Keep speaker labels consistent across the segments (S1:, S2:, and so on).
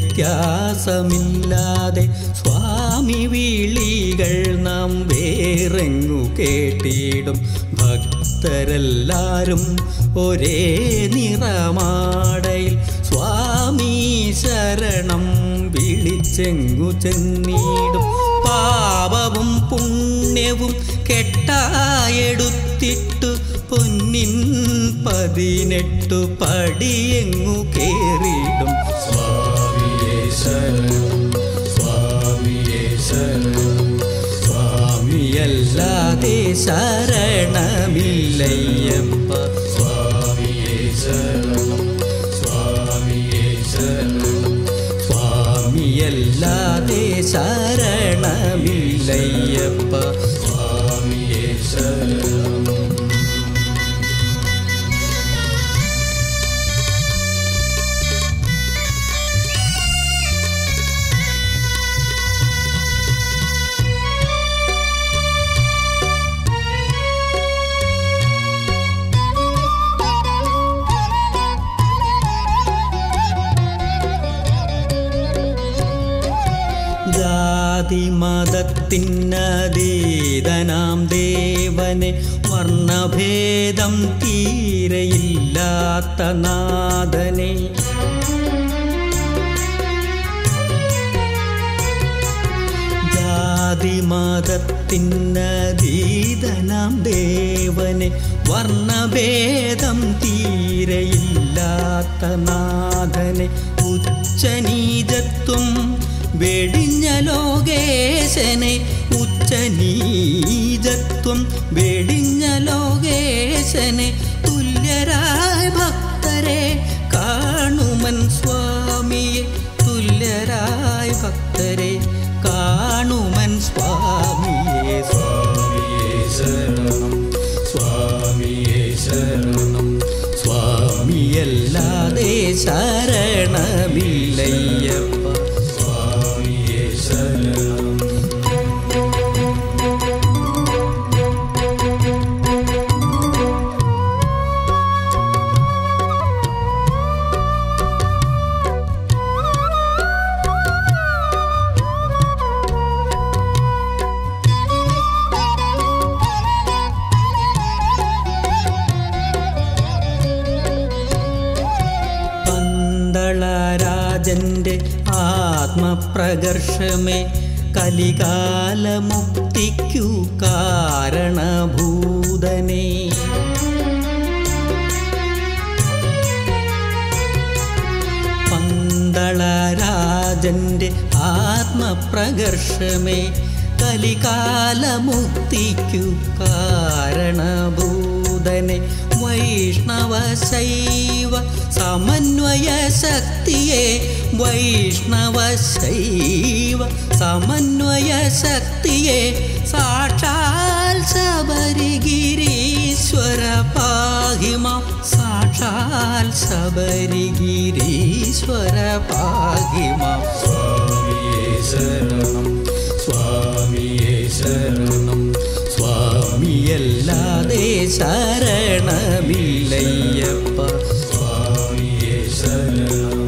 S1: വ്യത്യാസമില്ലാതെ സ്വാമി വിളികൾ നാം വേറെങ്ങു കേട്ടിടും. ഭക്തരെല്ലാരും ഒരേ നിറമാടയിൽ സ്വാമി ശരണം വിളിച്ചെങ്ങു ചെന്നിടും. പാപവും പുണ്യവും കെട്ടായെടുത്തിട്ടു പൊന്നിൻ 18 പടിയെങ്ങു കേറിടും.
S2: സ്വാമിയേ ശരണം, സ്വാമിയേ ശരണം,
S1: സ്വാമിയല്ലാതെ ശരണമില്ലയ്യപ്പ.
S2: സ്വാമിയേ ശരണം, സ്വാമിയേ ശരണം,
S1: സ്വാമിയല്ലാതെ ശരണമില്ലയ്യപ്പ.
S2: സ്വാമിയേ ശരണം.
S1: ജാതിമതത്തിനതീതനാം ദേവനെ വർണ്ണഭേദം തീരെയില്ലാത്ത നാഥനെ ജാതിമതത്തിനതീതനാം ദേവനെ വർണ്ണഭേദം തീരെയില്ലാത്ത നാഥനെ ഉച്ചനീചത്വം വെടിഞ്ഞ ലോകേശനെ ഉച്ചനീചത്വം വെടിഞ്ഞ ലോകേശനെ തുല്യരായ ഭക്തരെ കാണുമൻ സ്വാമിയെ തുല്യരായ ഭക്തരെ കാണുമൻ സ്വാമിയെ.
S2: സ്വാമിയേ ശരണം, സ്വാമിയേ ശരണം,
S1: സ്വാമിയല്ലാതെ ശരണമില്ലയ്യപ്പ.
S2: സ്വാമിയേ ശരണം.
S1: പന്തളരാജന്റെ ആത്മപ്രകർഷമേ കലികാലമുക്തിക്കു കാരണഭൂതനേ പന്തളരാജന്റെ ആത്മപ്രകർഷമേ കലികാലമുക്തിക്കു കാരണഭൂതനെ വൈഷ്ണവ ശൈവ സമന്വയ ശക്തിയെ വൈഷ്ണവ ശൈവ സമന്വയ ശക്തിയെ സാക്ഷാൽ ശബരിഗിരീശ്വര പാഹിമാം സാക്ഷാൽ ശബരിഗിരീശ്വര പാഹിമാം.
S2: സ്വാമിയേ ശരണം, സ്വാമിയേ ശരണം,
S1: സ്വാമിയല്ലാതെ ശരണമില്ലയ്യപ്പ.
S2: സ്വാമിയേ ശരണം.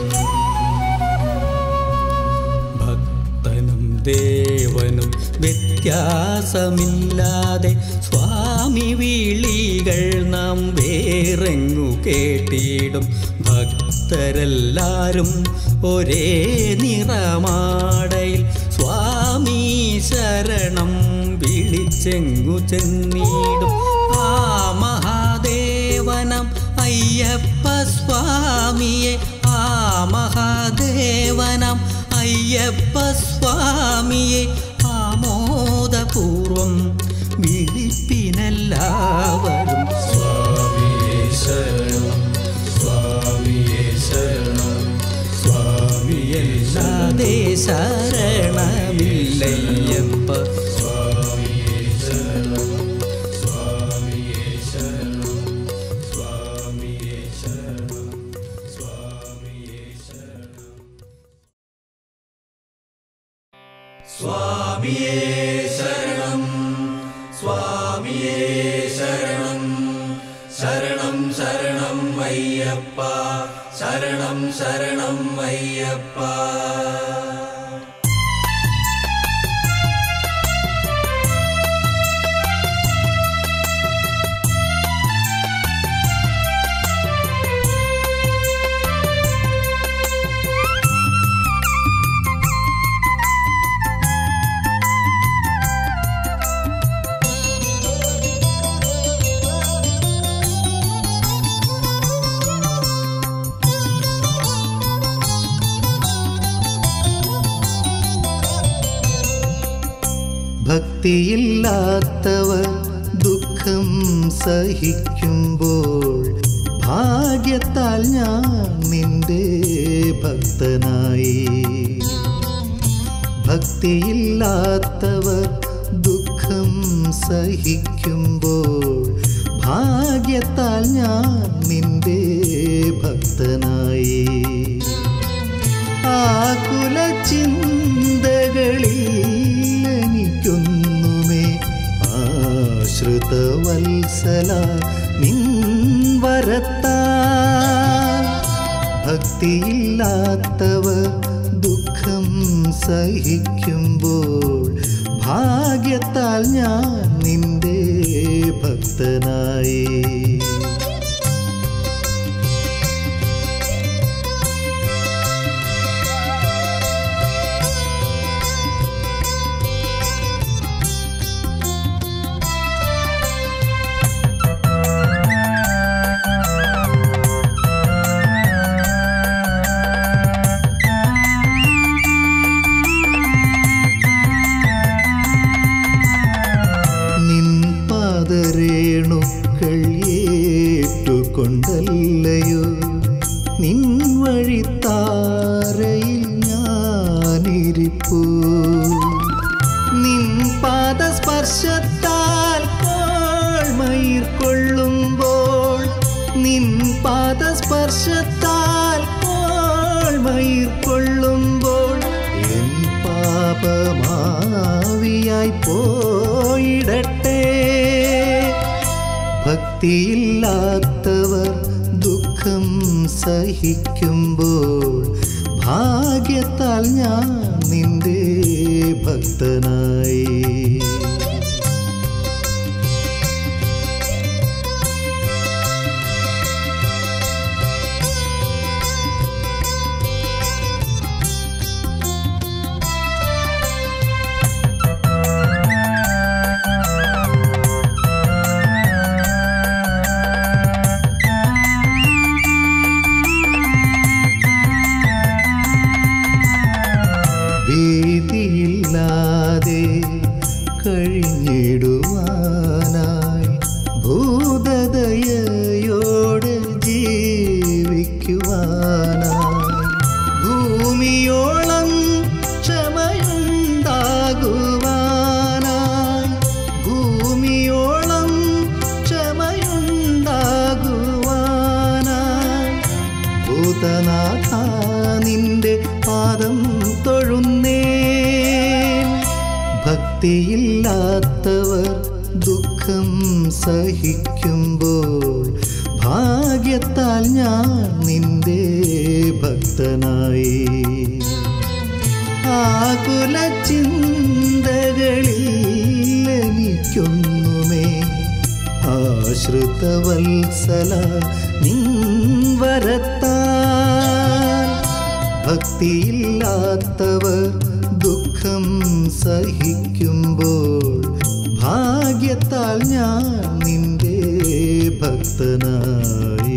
S1: ഭക്തനും ദേവനും വ്യത്യാസമില്ലാതെ സ്വാമി വിളികൾ നാം വേറെങ്ങു കേട്ടിടും. ഭക്തരെല്ലാരും ഒരേ നിറമാടയിൽ സ്വാമി ശരണം വിളിച്ചെങ്ങു ചെന്നിടും. ആ മഹാദേവനം അയ്യപ്പ സ്വാമിയെ ആ മഹാദേവനം അയ്യപ്പ സ്വാമിയെ ആമോദപൂർവം വിളിപ്പിനെല്ലാവരും.
S2: സ്വാമിയേ ശരണം, സ്വാമിയേ ശരണം,
S1: സ്വാമിയല്ലാതെ ശരണമില്ലയ്യപ്പ.
S2: സ്വാമിയേ ശരണം, സ്വാമിയേ ശരണം, സ്വാമിയേ ശരണം, സ്വാമിയേ ശരണം. സ്വാമിയേ ശരണം, സ്വാമിയേ ശരണം, ശരണം.
S1: ശരണം ശരണം അയ്യപ്പ ശരണം ശരണം അയ്യപ്പ
S3: ഭക്തിയില്ലാത്തവർ ദുഃഖം സഹിക്കുമ്പോൾ ഭാഗ്യത്താൽ ഞാൻ നിന്റെ ഭക്തനായി. ഭക്തിയില്ലാത്തവർ ദുഃഖം സഹിക്കുമ്പോൾ ഭാഗ്യത്താൽ ഞാൻ നിന്റെ ഭക്തനായി. ആകുല ചിന്തകളിൽ എനിക്കൊന്നുമേ ആശ്രിതവത്സല നിൻ വരത്താൽ. ഭക്തിയില്ലാത്തവർ ദുഃഖം സഹിക്കുമ്പോൾ ഭാഗ്യത്താൽ ഞാൻ നിന്റെ ഭക്തനായി. കൊണ്ടല്ലയോ നിൻ വഴിത്താരയിൽ ഞാനിരിപ്പൂ. നിൻ പാദസ്പർശത്താൽ കോൾമയിർ കൊള്ളുമ്പോൾ, നിൻ പാദസ്പർശത്താൽ കോൾമയിർ കൊള്ളുമ്പോൾ എൻ പാപമാവിയായി പോയിടട്ടെ. ഭക്തിയില്ലാത്തവർ ദുഃഖം സഹിക്കുമ്പോൾ ഭാഗ്യത്താൽ ഞാൻ നിന്റെ ഭക്തനായി. ഭീതിയില്ലാതെ കഴിഞ്ഞിടുവാനായി ഭൂതദയയോടെ ജീവിക്കുവാനായി ഭൂമിയോളം ക്ഷമയുണ്ടാകുവാനായി, ഭൂമിയോളം ക്ഷമയുണ്ടാകുവാനായി ഭൂതനാഥ നിന്റെ പാദം തൊഴുന്നേ. ഭക്തിയില്ലാത്തവർ ദുഃഖം സഹിക്കുമ്പോൾ ഭാഗ്യത്താൽ ഞാൻ നിന്റെ ഭക്തനായി. ആകുല ചിന്തകളിൽ എനിക്കൊന്നുമേ ആശ്രിതവത്സല നിൻ വരത്താൽ. ഭക്തിയില്ലാത്തവർ ദുഃഖം സഹിക്കുമ്പോൾ ഭാഗ്യത്താൽ ഞാൻ നിന്റെ ഭക്തനായി.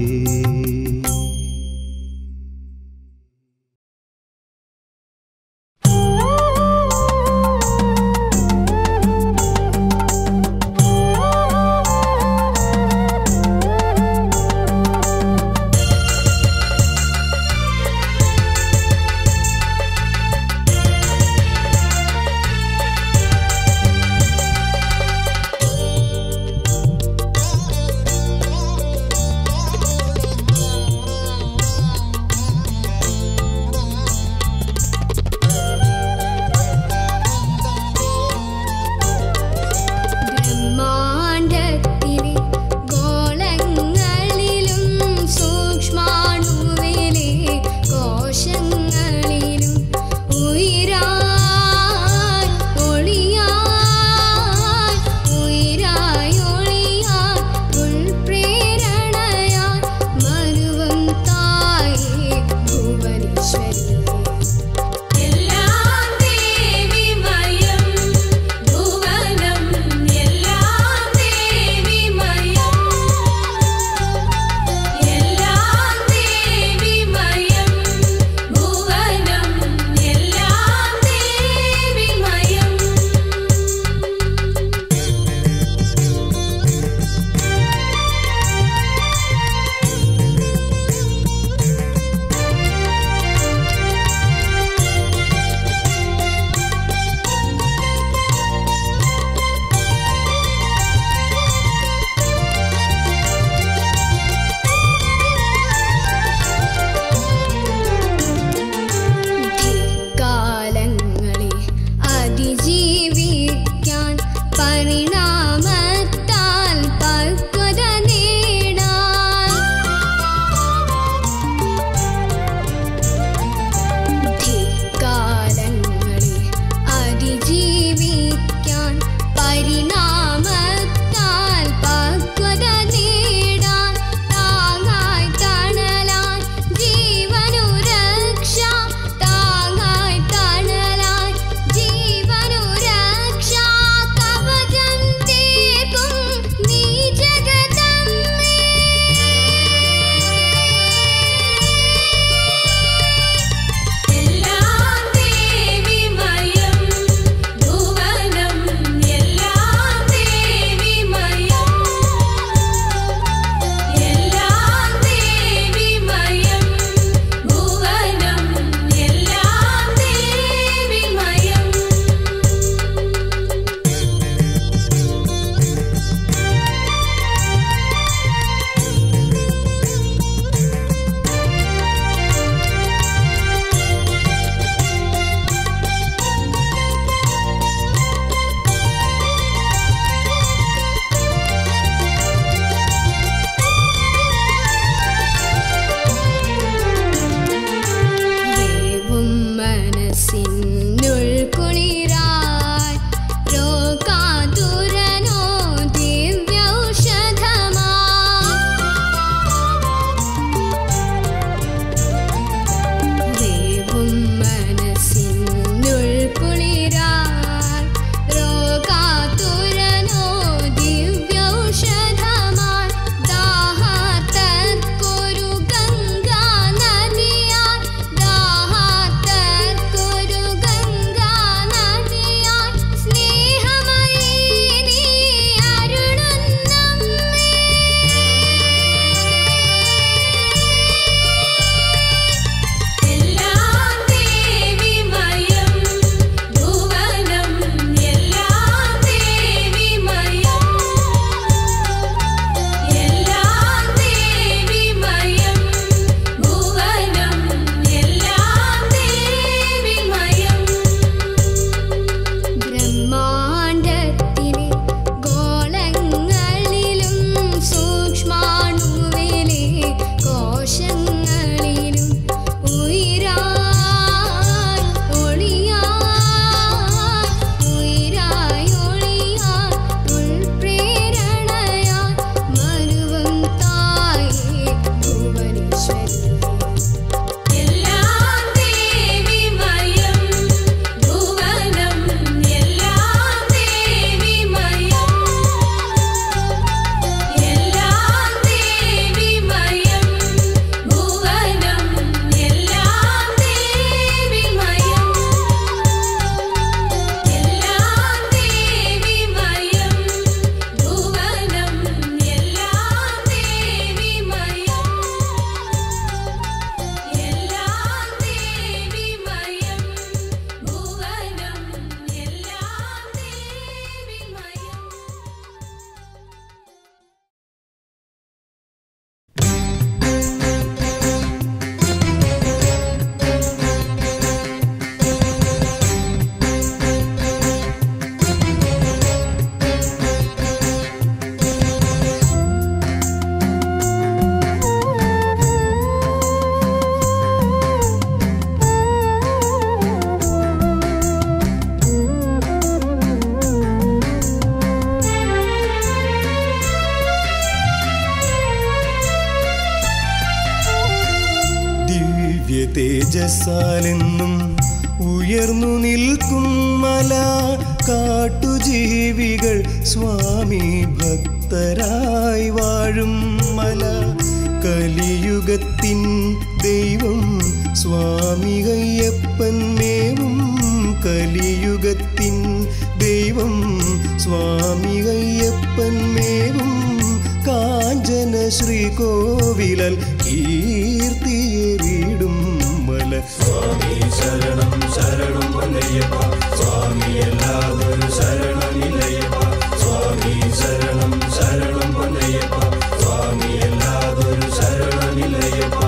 S3: തേജസ്സാലെന്നും ഉയർന്നു നിൽക്കും മല കാട്ടുജീവികൾ സ്വാമി ഭക്തരായി വാഴും മല കലിയുഗത്തിൻ ദൈവം സ്വാമി അയ്യപ്പൻ മേവും കലിയുഗത്തിൻ ദൈവം സ്വാമി അയ്യപ്പൻ മേവും കാഞ്ചന ശ്രീകോവിലൽ കീർത്തിയേറിടും മല
S1: സ്വാമി ശരണം ശരണം പൊന്നയ്യപ്പ സ്വാമി എല്ലാതൊരു ശരണമില്ലയ്യപ്പ സ്വാമി ശരണം ശരണം പൊന്നയ്യപ്പ സ്വാമി എല്ലാതൊരു ശരണമില്ലയ്യപ്പ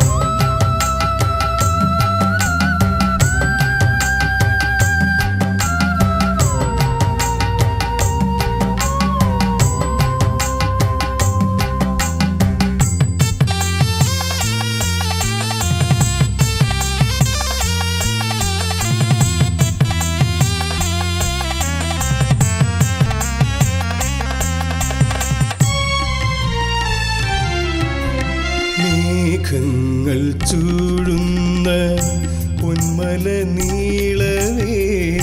S3: മേഘങ്ങൾ ചൂടുന്ന പൊന്മല നീളവേ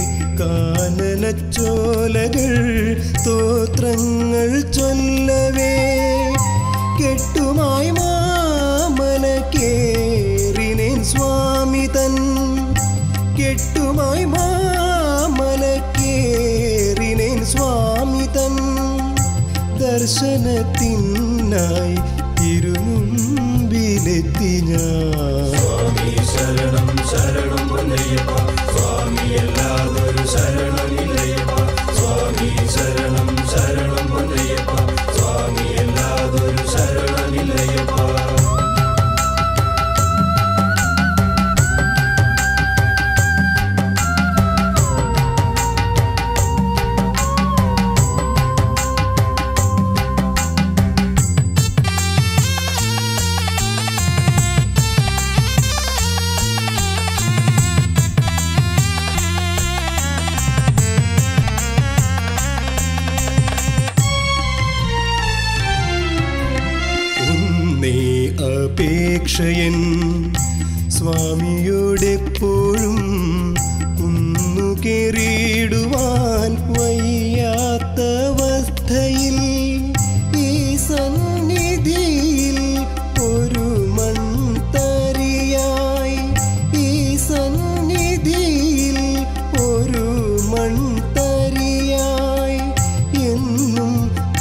S3: കാനനച്ചോലകൾ സ്തോത്രങ്ങൾ ചൊല്ലവേ കെട്ടുമായി മാമല കേറിനേൻ സ്വാമി തൻ കെട്ടുമായി മാമല കേറിനേൻ സ്വാമി തൻ ദർശനത്തിനായി തിരുമുമ്പിലെത്തി ഞാൻ
S1: സ്വാമി ശരണം ശരണം പൊന്നയ്യപ്പ സ്വാമി എല്ലാതൊരു ശരണമില്ലയ്യപ്പ സ്വാമി ശരണം ശരണം പൊന്നയ്യപ്പ സ്വാമി എല്ലാതൊരു ശരണമില്ലയ്യപ്പ
S3: അപേക്ഷയൻ സ്വാമിയോടെപ്പോഴും കുന്നു കേറിടുവാൻ വയ്യാത്തവസ്ഥയിൽ ഈ സന്നിധിയിൽ ഒരു മൺതരിയായി ഈ സന്നിധിയിൽ ഒരു മൺതരിയായി എന്നും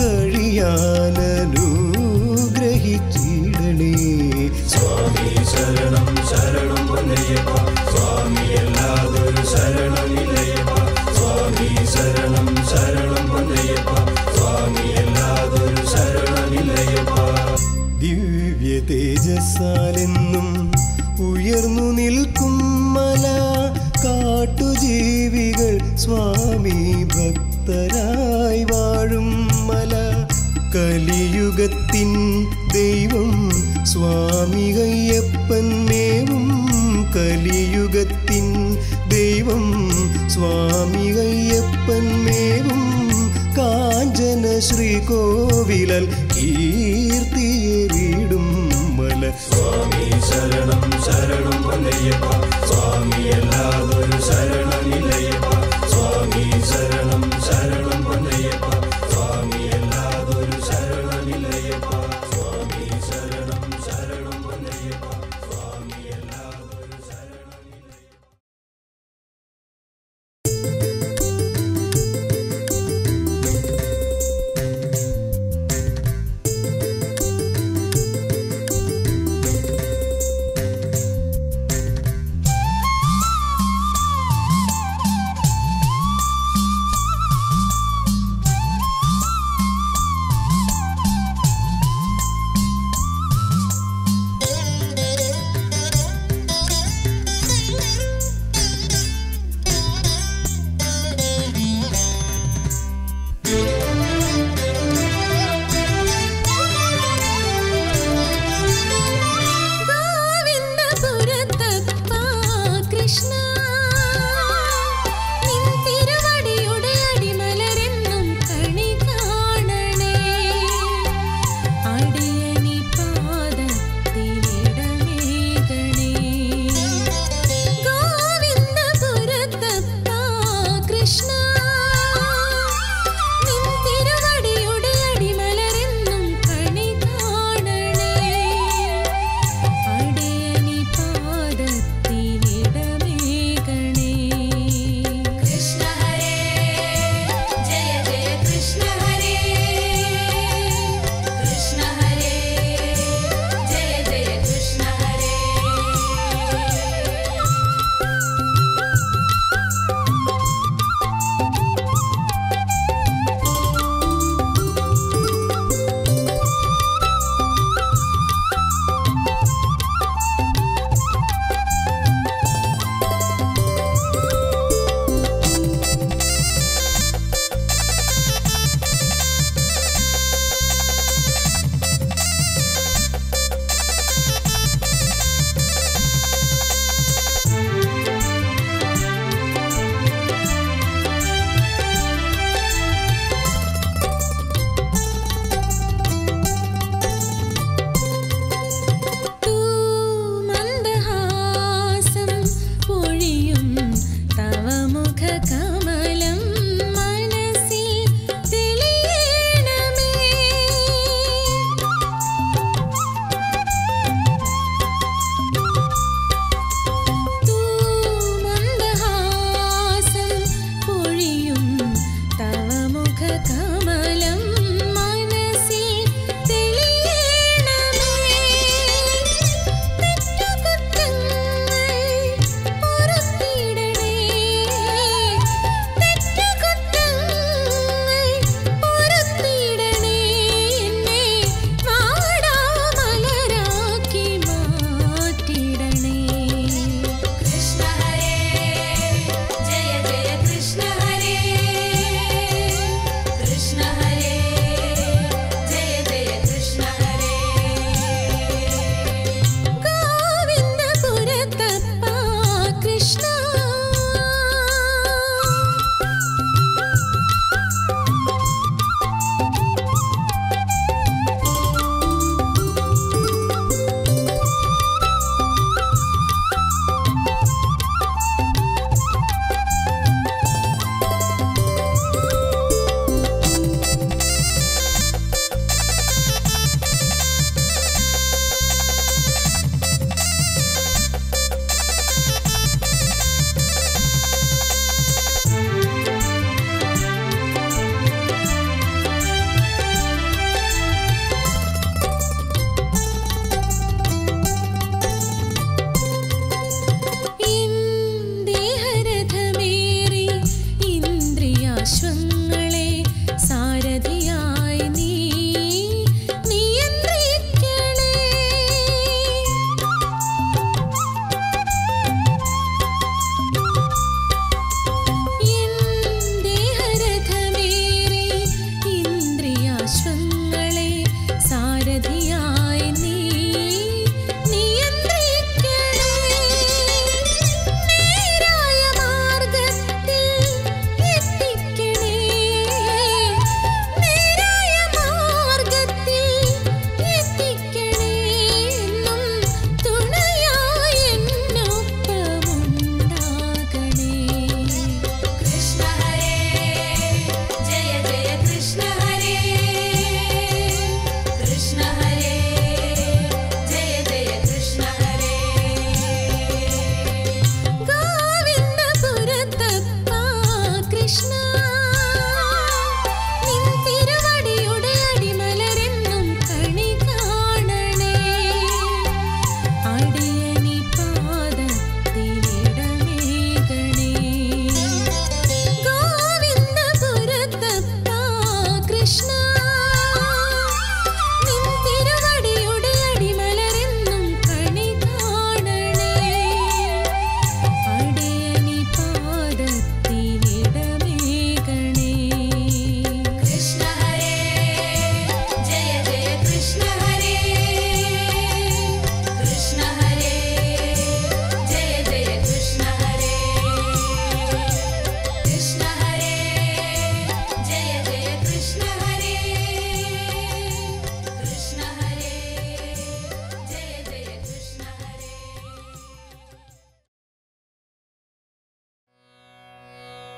S3: കഴിയാനനുഗ്രഹിച്ചിടണേ
S1: സ്വാമി ശരണം ശരണം പൊന്നയ്യപ്പ സ്വാമി എല്ലാതൊരു ശരണമില്ലയ്യപ്പ സ്വാമി ശരണം ശരണം പൊന്നയ്യപ്പ സ്വാമി എല്ലാതൊരു ശരണമില്ലയ്യപ്പ
S3: ദിവ്യ തേജസ്സാലെന്നും ഉയർന്നു നിൽക്കും മല കാട്ടുജീവികൾ സ്വാമി ഭക്തരായി വാഴും മല കലിയുഗത്തിൻ ദൈവം സ്വാമി അയ്യപ്പൻ മേവും കലിയുഗത്തിൻ ദൈവം സ്വാമി അയ്യപ്പൻ മേവും കാഞ്ചന ശ്രീകോവിലൽ കീർത്തിയേറിടും മല
S1: സ്വാമി ശരണം ശരണം പൊന്നയ്യപ്പ സ്വാമി എല്ലാതൊരു ശരണമില്ലയ്യപ്പ സ്വാമി ശരണം ശരണം പൊന്നയ്യപ്പ സ്വാമി എല്ലാതൊരു ശരണമില്ലയ്യപ്പ സ്വാമി ശരണം ശരണം പൊന്നയ്യപ്പ സ്വാമി എല്ലാതൊരു ശരണമില്ലയ്യപ്പ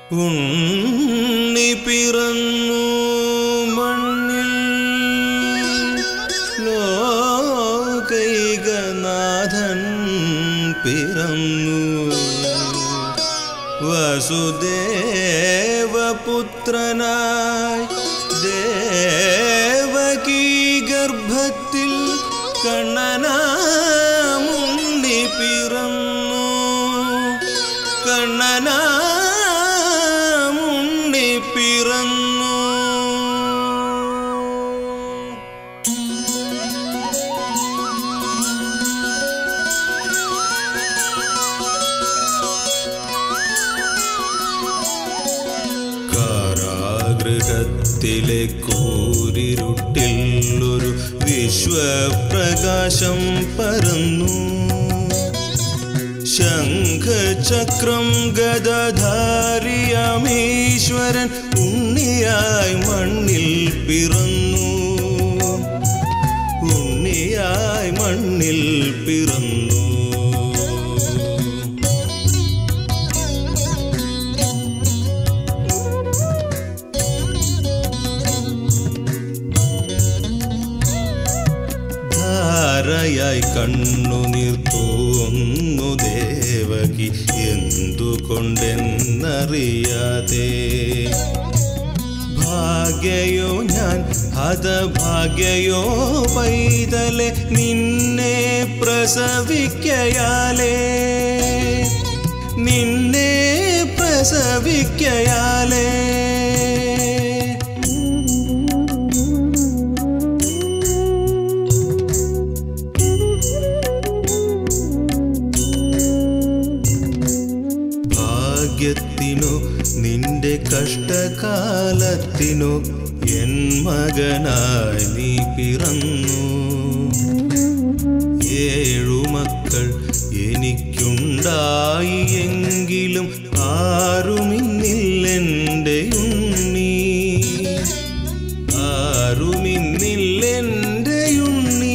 S3: ഉണ്ണി പിറന്നു മണ്ണിൽ ലോകൈകനാഥൻ പിറന്നു വസുദേവപുത്രനായി ദേവകീ ഗർഭത്തിൽ കണ്ണനാമുണ്ണി പിറന്നു കണ്ണനാമുണ്ണി പിറന്നു കാരാഗൃഹത്തിലെ കൂരിരുട്ടിൽ ഒരു വിശ്വപ്രകാശം പരന്നു ശംഖചക്രം ഗദധാരിയമീശ്വരൻ ഉണ്ണിയായി മണ്ണിൽ പിറന്നു ഉണ്ണിയായി മണ്ണിൽ പിറന്നു ധാരയായി കണ്ണുനീർ തോന്നു ദേവകി എന്തുകൊണ്ടെന്നറിയാതെ ഭാഗ്യയോ ഞാൻ ഹതഭാഗ്യയോ പൈതലെ നിന്നെ പ്രസവിക്കയാലേ നിന്നെ പ്രസവിക്കയാലേ ഭാഗ്യത്തിനോ നിന്റെ കഷ്ടകാലത്തിനോ എൻ മകനായി നീ പിറന്നു 7 മക്കൾ എനിക്കുണ്ടായി എങ്കിലും ആരുമിന്നില്ലെൻ്റെ ഉണ്ണി ആരുമിന്നില്ലെൻ്റെ ഉണ്ണി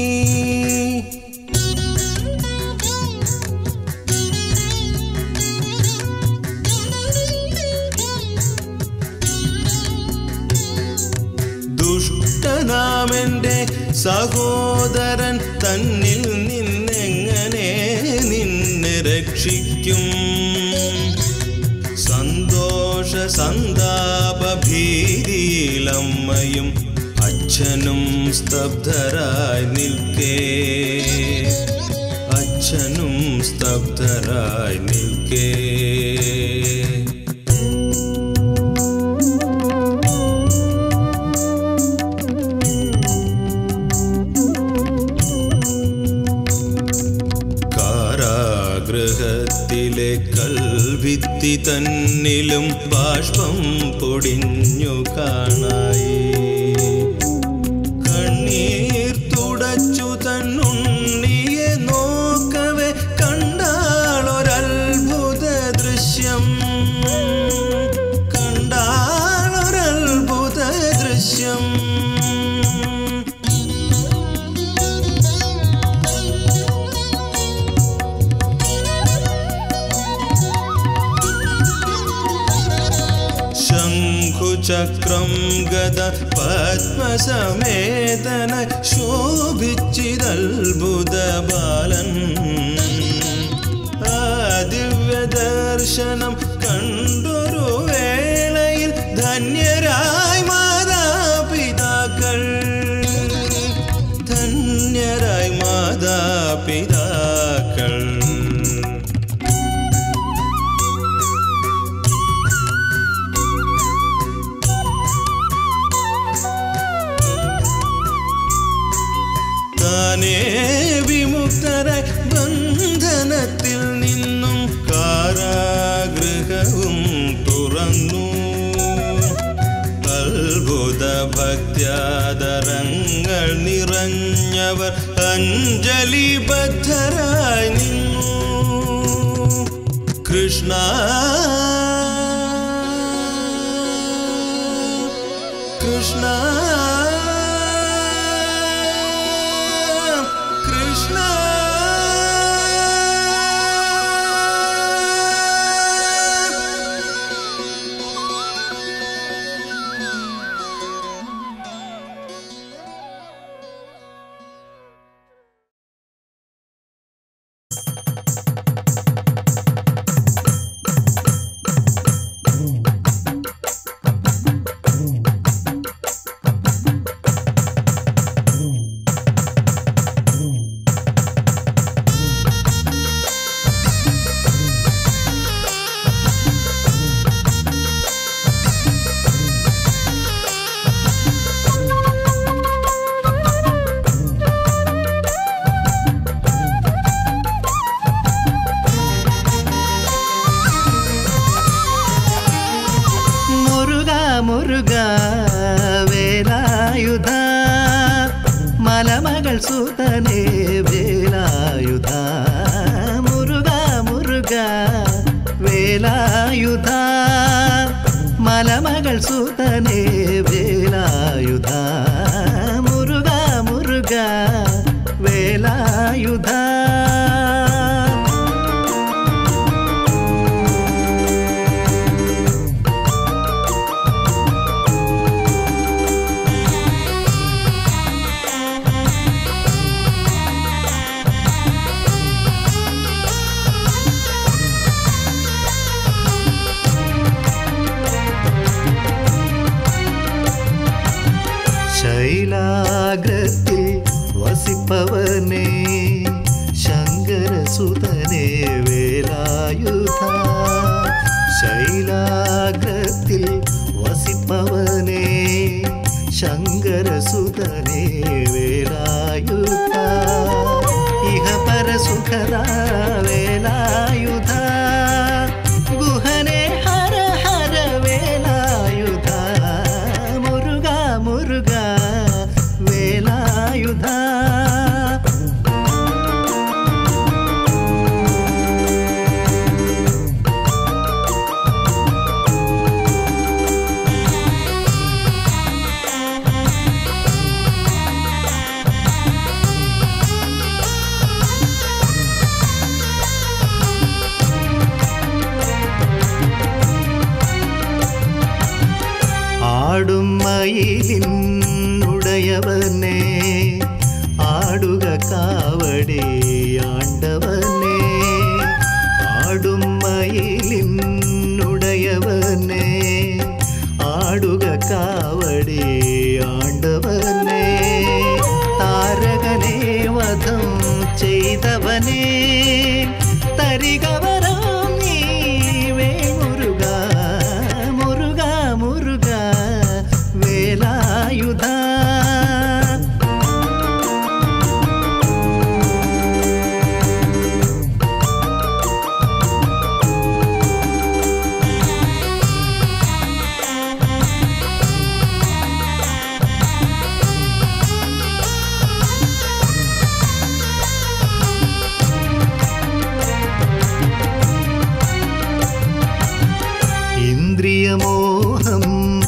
S3: ദുഷ്ടനാമെൻ്റെ സഹോദരൻ തന്നിൽ നിന്നെങ്ങനെ നിന്നെ രക്ഷിക്കും സന്തോഷ സന്താപ ഭീതിയിലമ്മയും അച്ഛനും സ്തബ്ധരായി നിൽക്കേ അച്ഛനും സ്തബ്ധരായി നിൽക്കേ ഗൃഹത്തിലെ കൽഭിത്തി തന്നിലും ബാഷ്പം പൊടിഞ്ഞു കാണായി കണ്ണീർ തുടച്ചു തന്നുണ്ണിയെ നോക്കവേ കണ്ടാളൊരത്ഭുത ദൃശ്യം കണ്ടാളൊരത്ഭുത ദൃശ്യം ശംഖുചക്രം ഗദ പത്മസമേതന ശോഭിച്ചിരത്ഭുത ബാലൻ ആ ദിവ്യദർശനം കണ്ടൊരു വേളയിൽ ധന്യരായി മാതാപിതാക്കൾ ധന്യരായി മാതാപിതാക്കൾ താനേ വിമുക്തരായി ബന്ധനത്തിൽ നിന്നും കാരാഗൃഹവും തുറന്നു അത്ഭുത ഭക്ത്യാദരങ്ങൾ നിറഞ്ഞവർ അഞ്ജലിബദ്ധരായി നിന്നു കൃഷ്ണ കൃഷ്ണ കൃഷ്ണ
S4: മലമകൾ സുതനേ വേലായുധ മുരുക മുരുക വേലായുധ മലമകൾ സുതനേ വേലായുധ മുരുക മുരുക വേലായുധ ശൈലാഗ്രത്തിൽ വസിപ്പവനേ ശങ്കരസുതനേ വേലായുധ ശൈലാഗ്രത്തിൽ വസിപ്പവനേ ശങ്കരസുതനേ വേലായുധ ഇഹ പരസുഖദ വേലായുധ ഗുഹനേ ഹര ഹര വേലായുധ മുരുക മുരുക വേലായുധ ആടും മയിലിനുടയവനേ ആടുക കാവടി ആണ്ടവനേ ആടും മയിലിനുടയവനേ ആടുക കാവടി ആണ്ടവനേ താരകനേ വധം ചെയ്തവനേ തരികവരം നീവേ മുരുക മുരുക മുരുക വേലായുധ ഇന്ദ്രിയമോഹം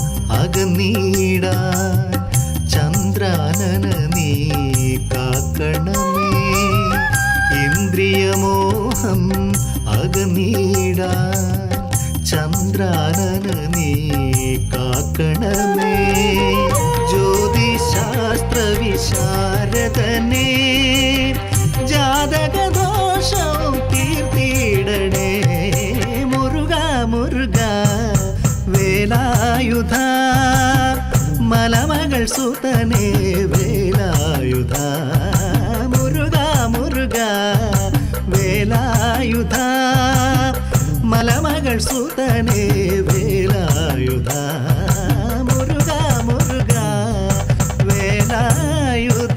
S4: അകന്നീടാൻ ചന്ദ്രാനന നീ കാക്കണമേ ഇന്ദ്രിയമോഹം അകന്നീടാൻ ചന്ദ്രാനന നീ കാക്കണമേ ജ്യോതിശാസ്ത്ര വിശാരദനേ ജാതകദോഷം തീർത്തിടണേ മുരുക മുരുക വേലായുധ മലമകൾ സുതനേ വേലായുധ മുരുക മുരുക വേലായുധ മലമകൾ സുതനേ വേലായുധ മുരുക മുരുക വേലായുധ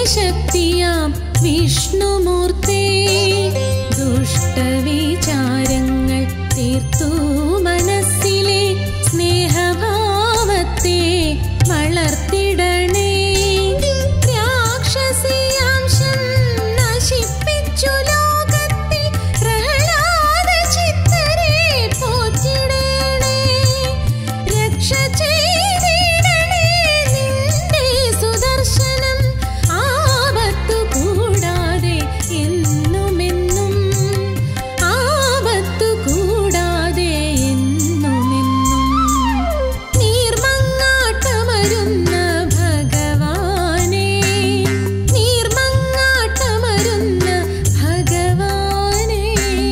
S5: നിത്യശക്തിയാം വിഷ്ണുമൂർത്തേ, ദുഷ്ടവിചാരങ്ങൾ തീർത്തു മനസ്സിലെ സ്നേഹഭാവത്തെ വളർത്തിടണേ. രാക്ഷസിയാംശം നശിപ്പിച്ചു ലോകത്തിൽ പ്രഹ്ലാദ ചിത്തരെ പോറ്റിടണേ. രക്ഷ ചെയ്തിടണേ നിന്റെ സുദർശനം, ആപത്തു കൂടാതെ എന്നുമെന്നും, ആപത്തു കൂടാതെ എന്നുമെന്നും. നീർമങ്ങാട്ടമരുന്ന ഭഗവാനേ, നീർമങ്ങാട്ടമരുന്ന ഭഗവാനേ.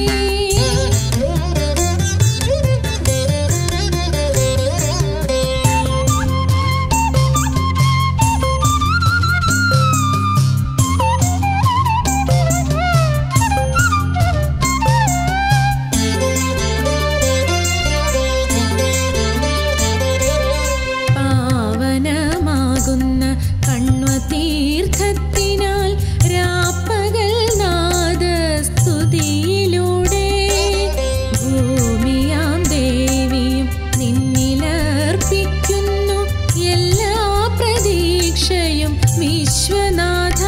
S5: പാവനമാകുന്ന കണ്വതീർത്ഥത്തിനാൽ രാപ്പകൽ നാദസ്തുതിയിലൂടെ ഭൂമിയാം ദേവിയും നിന്നിലർപ്പിക്കുന്നു എല്ലാ പ്രതീക്ഷയും വിശ്വനാഥ.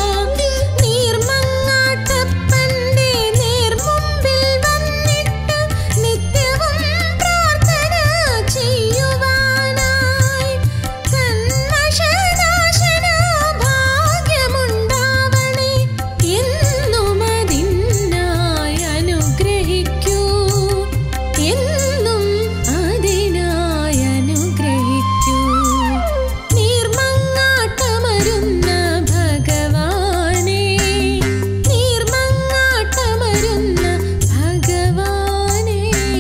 S5: നീർമങ്ങാട്ടപ്പന്റെ നേർമുമ്പിൽ വന്നിട്ട് നിത്യവും പ്രാർത്ഥന ചെയ്യുവാനായി കന്മഷനാശന ഭാഗ്യമുണ്ടാവണേ. എന്നും അതിനായി അനുഗ്രഹിക്കൂ, എന്നും അതിനായി അനുഗ്രഹിക്കൂ. നീർമങ്ങാട്ടമരുന്ന ഭഗവാനേ, നീർമങ്ങാട്ടമരുന്ന ഭഗവാനേ.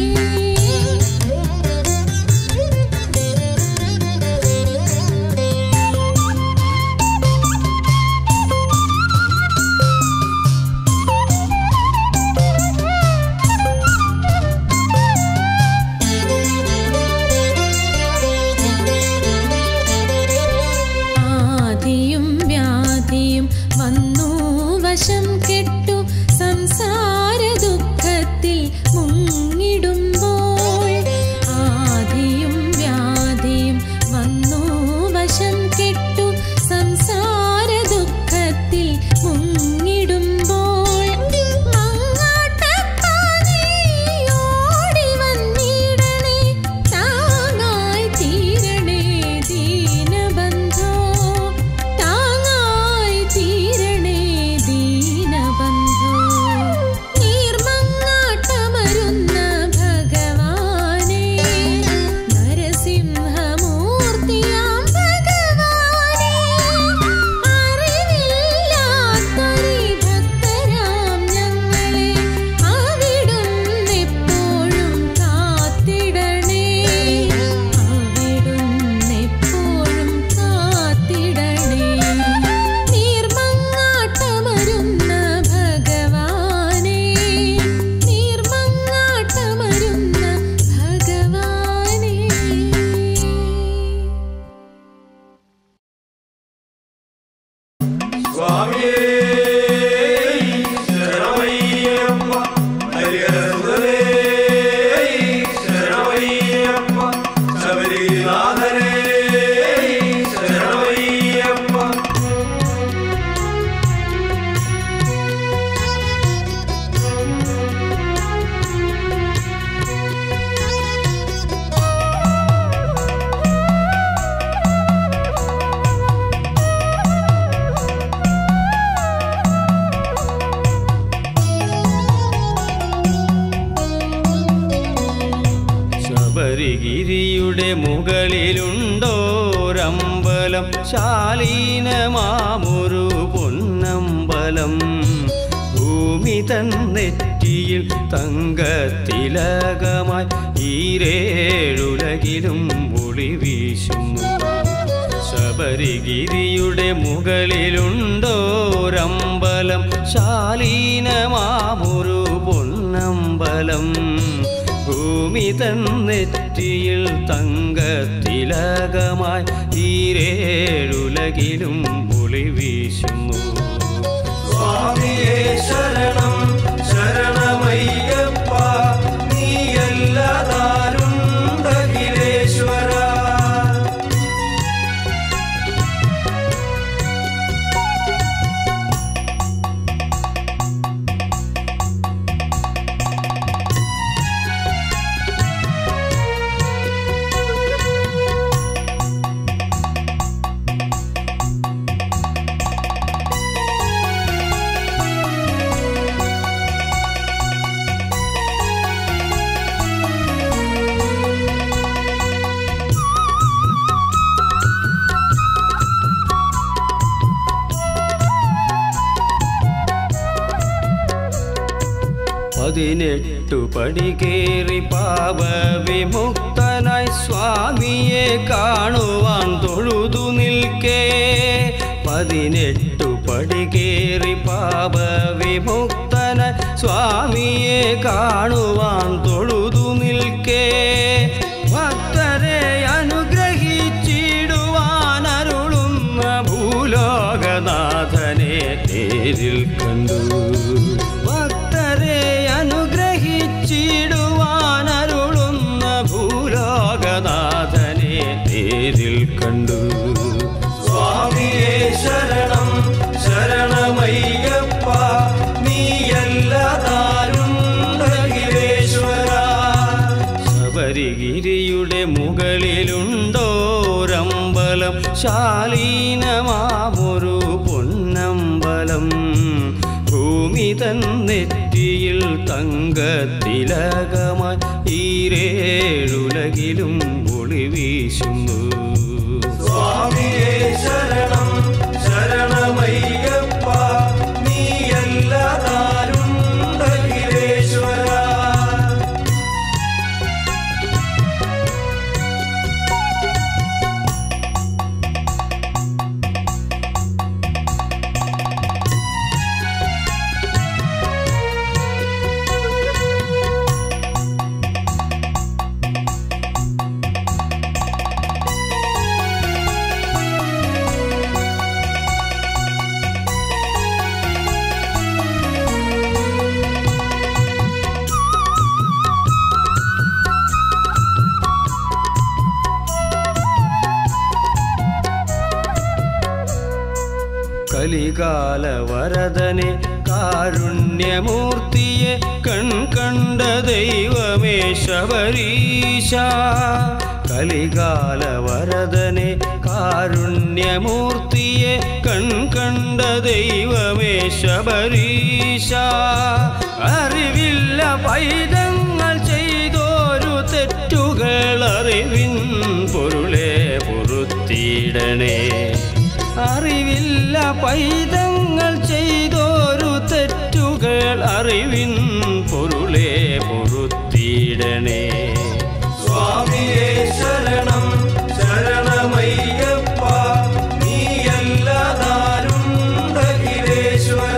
S5: ആദിയും വ്യാധിയും വന്നു വശം കെട്ടു സംസാര ദുഃഖത്തിൽ മുങ്ങിടുമ്പോൾ, ആദിയും വ്യാധിയും വന്നു വശം കെട്ടു സംസാര ദുഃഖത്തിൽ മുങ്ങിടുമ്പോൾ, മങ്ങാട്ടപ്പാനേ ഓടി വന്നിടണേ. താങ്ങായി തീരണേ ദീനബന്ധോ, താങ്ങായി തീരണേ ദീനബന്ധോ. നീർമങ്ങാട്ടമരുന്ന ഭഗവാനേ, നരസിംഹമൂർത്തിയാം ഭഗവാനേ. അറിവില്ലാത്തൊരു ഭക്തരാം ഞങ്ങളെ അവിടുന്നെപ്പോഴും കാത്തിടണേ, അവിടുന്നെപ്പോഴും കാത്തിടണേ. നീർമങ്ങാട്ടമരുന്ന ഭഗവാനേ, നീർമങ്ങാട്ടമരുന്ന ഭഗവാനേ.
S1: സ്വാമിയേ ശരണമയ്യപ്പ, ഹരിഹരസുതനേ ശരണമയ്യപ്പ, ശബരിനാഥനേ ശരണമയ്യപ്പ.
S3: ശബരിഗിരിയുടെ മുകളിലുണ്ടോരമ്പലം, ശാലീനമാമൊരു പൊന്നമ്പലം. ഭൂമി തൻ നെറ്റിയിൽ തങ്കത്തിലകമായി ഈരേഴുലകിലും ഒളി വീശുന്നു. ശബരിഗിരിയുടെ മുകളിലുണ്ടോരമ്പലം, ശാലീനമാമൊരു പൊന്നമ്പലം. ഭൂമി തൻ നെറ്റിയിൽ തങ്കത്തിലകമായി ഈരേഴുലകിലും ഒളി ഒളി വീശുന്നു.
S1: സ്വാമിയേ ശരണം ശരണമയ്യപ്പ നീയല്ലതാരുണ്ടഖിലേശ്വര.
S3: പതിനെട്ടു പടി കേറി പാപവിമുക്തനായി സ്വാമിയെ കാണുവാൻ തൊഴുതു നിൽക്കേ. പതിനെട്ടു പടി കേറി പാപവിമുക്തനായി സ്വാമിയെ കാണുവാൻ തൊഴുതു നിൽക്കേ. ഭക്തരെ അനുഗ്രഹിച്ചിടുവാൻ അരുളുന്ന ഭൂലോകനാഥനെ നേരിൽ കണ്ടു. ഭക്തരെ അനുഗ്രഹിച്ചിടുവാൻ അരുളുന്ന ഭൂലോകനാഥനെ നേരിൽ കണ്ടു.
S1: സ്വാമിയേ ശരണം ശരണമയ്യപ്പ നീയല്ലതാരുണ്ടഖിലേശ്വര.
S3: ശബരിഗിരിയുടെ മുകളിലുണ്ടോരമ്പലം, ശാലീനമാമൊരു പൊന്നമ്പലം. ഭൂമി തൻ നെറ്റിയിൽ തങ്കത്തിലകമായി ഈരേഴുലകിലും ഒളി വീശുന്നു.
S1: സ്വാമിയേ ശരണം ശരണമയ്യപ്പ നീയല്ലതാരുണ്ടഖിലേശ്വര.
S3: കലികാല വരദനെ കാരുണ്യമൂർത്തിയെ കണ്ട ദൈവമേ ശബരീശ. കലികാല വരദനെ കാരുണ്യമൂർത്തിയെ കണ്ട ദൈവമേ ശബരീശ. അറിവില്ല പൈതങ്ങൾ ചെയ്തോരു തെറ്റുകൾ അറിവിൻ പൊരുളെ പൊറുത്തിടണേ. അറിവില്ല പൈതങ്ങൾ ചെയ്തോരു തെറ്റുകൾ അറിവിൻ പൊരുളെ പൊറുത്തിടണേ.
S1: സ്വാമിയേ ശരണം ശരണമയ്യപ്പ നീയല്ലതാരുണ്ടഖിലേശ്വര.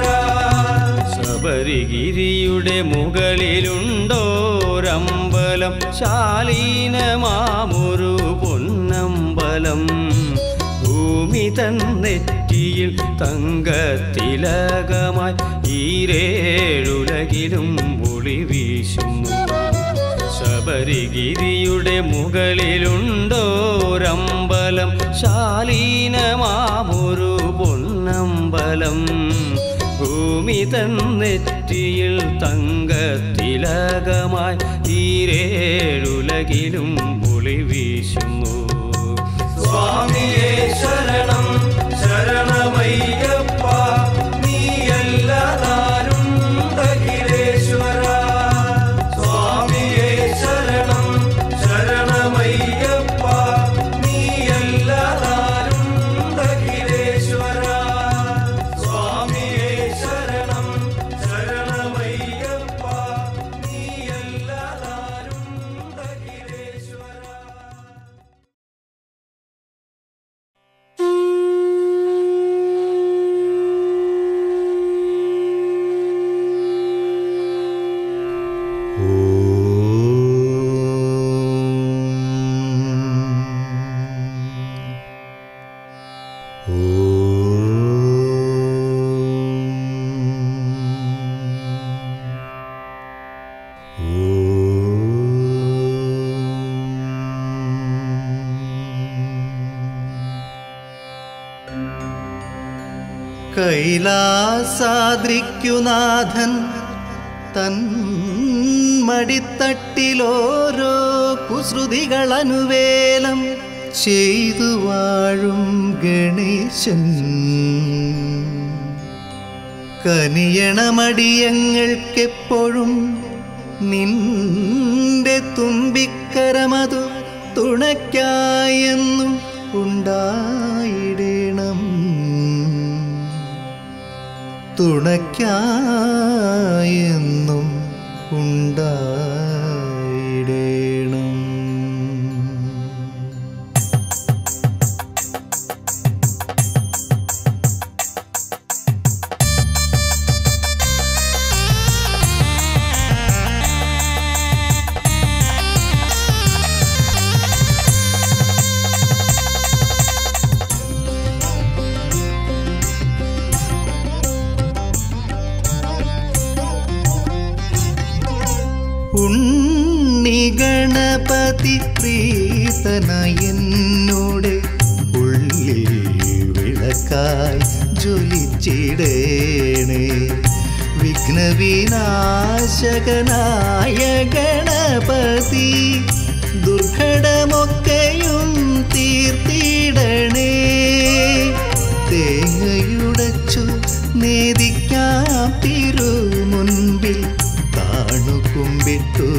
S3: ശബരിഗിരിയുടെ മുകളിലുണ്ടോരമ്പലം, ശാലീനമാമൊരു പൊന്നമ്പലം. ഭൂമി തൻ നെറ്റിയിൽ തങ്കത്തിലകമായി ഈരേഴുലകിലും ഒളി വീശുന്നു. ശബരിഗിരിയുടെ മുകളിലുണ്ടോരമ്പലം, ശാലീനമാമൊരു പൊന്നമ്പലം. ഭൂമി തൻ നെറ്റിയിൽ തങ്കത്തിലകമായി ഈരേഴുലകിലും ഒളി വീശുന്നു.
S1: സ്വാമിയേ ശരണം ശരണമയ്യപ്പ നീയല്ലതാരുണ്ടഖിലേശ്വര. സ്വാമിയേ ശരണം ശരണമയ്യപ്പ നീയല്ലതാരുണ്ടഖിലേശ്വര. സ്വാമിയേ ശരണം ശരണമയ്യപ്പ നീയല്ലതാരുണ്ടഖിലേശ്വര.
S4: കൈലാസാദ്രിക്കുനാഥൻ തൻ മടിത്തട്ടിലോരോ കുസൃതികളനുവേലം ചെയ്തു വാഴും ഗണേശൻ കനിയണമടിയങ്ങൾക്കെപ്പോഴും നിന്റെ തുമ്പിക്കരമതു തുണയ്ക്കായെന്നും ഉണ്ടായിടേണം തുണയ്ക്കായെന്നും ഉണ്ടായിടേണം. ഉണ്ണിഗണപതി പ്രീതനായ എന്നോട് ഉള്ളിൽ വിളക്കായി ജ്വലിച്ചിടേണേ. വിഘ്നവിനാശകനായ ഗണപതി ദുർഘടമൊക്കെയും തീർത്തിടണേ. തേങ്ങയുടച്ചു നേദിക്കാം തിരുമുൻപിൽ കുമ്പിട്ടു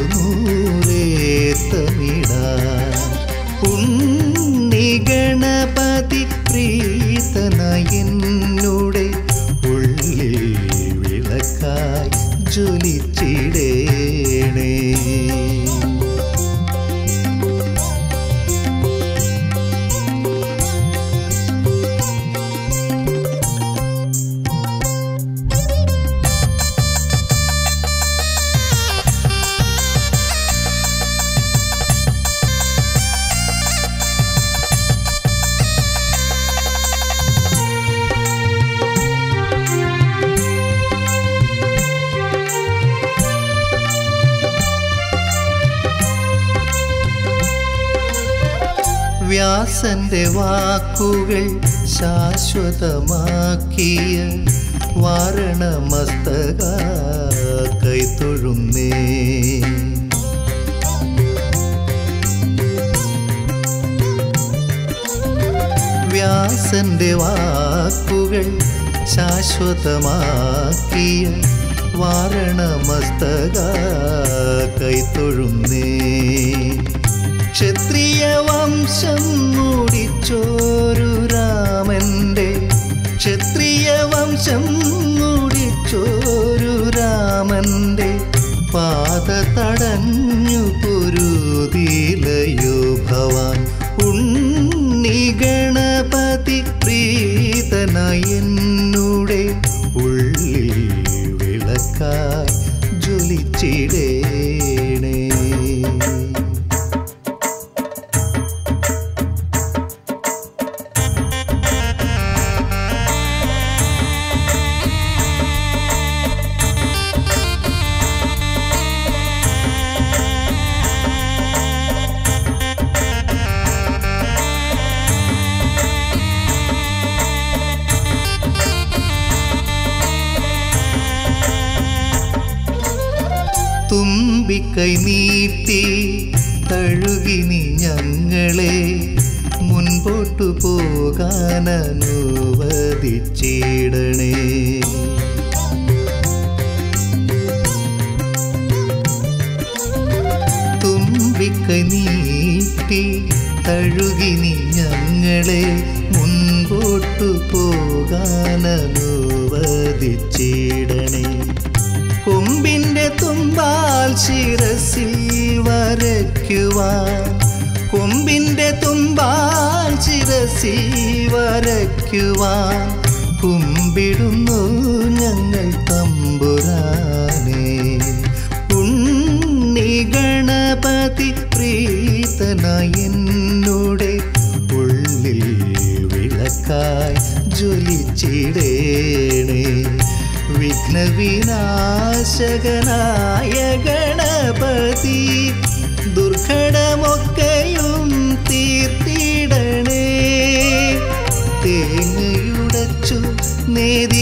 S4: നൂറേത്തമിടാം. ഉണ്ണിഗണപതി പ്രീതനായ എന്നോട് ഉള്ളിൽ വിളക്കായി ജ്വലിച്ചിടേണേ. വ്യാസന്റെ വാക്കുകൾ ശാശ്വതമാക്കിയ വാരണമസ്തക കൈത്തൊഴുന്നേ. വ്യാസന്റെ വാക്കുകൾ ശാശ്വതമാക്കിയ വാരണമസ്തക കൈത്തൊഴുന്നേ. ക്ഷത്രിയ വംശം മൂടിച്ചോരു രാമന്റെ ക്ഷത്രിയ വംശം മൂടിച്ചോരു രാമന്റെ പാത തടഞ്ഞു പൊരുതിലയോ ഭവാൻ. ഉണ്ണിഗണപതി പ്രീതനായ എന്നോട് ഉള്ളിൽ വിളക്കായി ജ്വലിച്ചിടേണേ. തുമ്പിക്കൈ നീട്ടി തഴുകിനി ഞങ്ങളെ മുൻപോട്ടു പോകാനനുവദിച്ചിടണേ. തുമ്പിക്കൈ നീട്ടി തഴുകിനി ഞങ്ങളെ മുൻപോട്ടു പോകാനനുവദിച്ചിടണേ. കൊമ്പിന്റെ തുമ്പാൽ ശിരസിൽ വരയ്ക്കുവാൻ കൊമ്പിന്റെ തുമ്പാൽ ശിരസിൽ വരയ്ക്കുവാൻ കുമ്പിടുന്നു ഞങ്ങൾ തമ്പുരാനെ. ഉണ്ണിഗണപതി പ്രീതനായ എന്നോട് ഉള്ളിൽ വിളക്കായി ജ്വലിച്ചിടേണേ. വിഘ്നവിനാശകനായ ഗണപതി ദുർഘടമൊക്കെയും തീർത്തിടണേ. തേങ്ങയുടച്ചു നേതി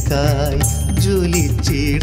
S4: എനിക്കായി ജ്വലിച്ചിടണേ.